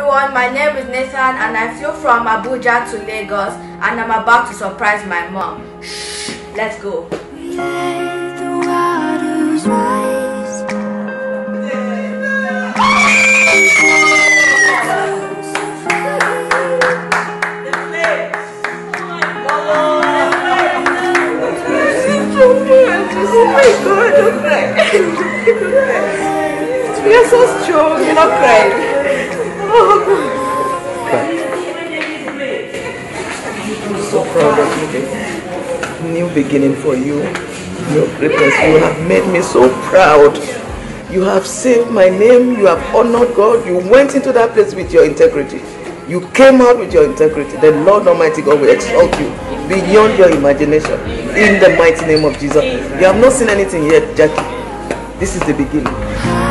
everyone, my name is Nathan and I flew from Abuja to Lagos and I'm about to surprise my mom. Shh, let's go. Let the waters rise. Oh my God, don't cry. We are so strong, you're not crying. I'm so proud of you. New beginning for you. Your greatness. You have made me so proud. You have saved my name. You have honored God. You went into that place with your integrity. You came out with your integrity. The Lord Almighty God will exalt you beyond your imagination. In the mighty name of Jesus. You have not seen anything yet, Jackie. This is the beginning.